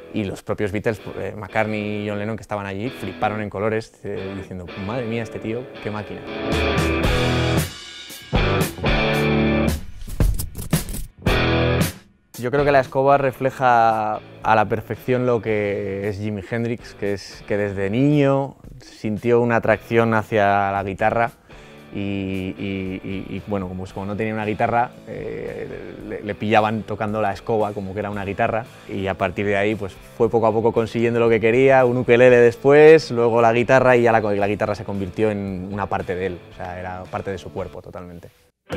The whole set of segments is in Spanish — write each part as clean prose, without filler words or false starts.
Y los propios Beatles, McCartney y John Lennon, que estaban allí, fliparon en colores, diciendo, madre mía, este tío, qué máquina. Yo creo que la escoba refleja a la perfección lo que es Jimi Hendrix, que es que desde niño sintió una atracción hacia la guitarra y bueno, como no tenía una guitarra, le pillaban tocando la escoba como que era una guitarra, y a partir de ahí pues fue poco a poco consiguiendo lo que quería, un ukelele después, luego la guitarra, y ya la guitarra se convirtió en una parte de él, o sea, era parte de su cuerpo totalmente.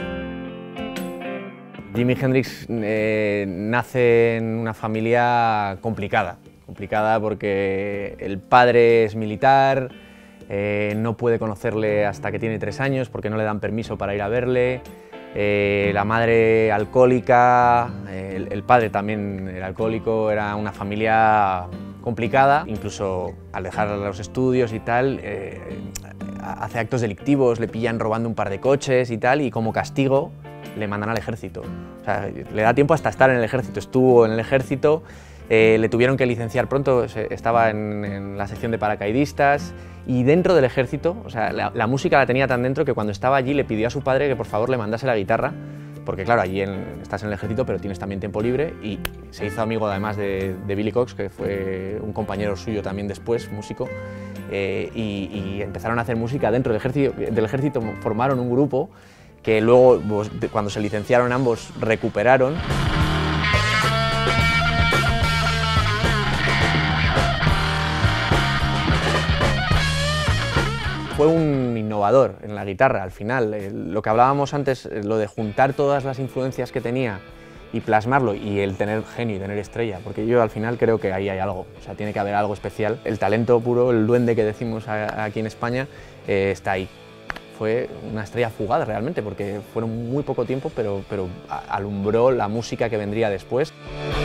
Jimi Hendrix nace en una familia complicada porque el padre es militar, no puede conocerle hasta que tiene 3 años porque no le dan permiso para ir a verle, la madre alcohólica, el padre también era alcohólico, era una familia complicada, incluso al dejar los estudios y tal, hace actos delictivos, le pillan robando un par de coches y tal, y como castigo le mandan al ejército. O sea, le da tiempo hasta estar en el ejército, estuvo en el ejército, le tuvieron que licenciar pronto, estaba en la sección de paracaidistas, y dentro del ejército, o sea, la música la tenía tan dentro que cuando estaba allí le pidió a su padre que por favor le mandase la guitarra, porque claro, allí estás en el ejército pero tienes también tiempo libre, y se hizo amigo además de Billy Cox, que fue un compañero suyo también después, músico, y empezaron a hacer música dentro del ejército, formaron un grupo que luego, cuando se licenciaron ambos, recuperaron. Fue un innovador en la guitarra, al final. Lo que hablábamos antes, lo de juntar todas las influencias que tenía y plasmarlo, y el tener genio y tener estrella, porque yo al final creo que ahí hay algo, o sea, tiene que haber algo especial. El talento puro, el duende que decimos aquí en España, está ahí. Fue una estrella fugaz realmente, porque fueron muy poco tiempo, pero alumbró la música que vendría después.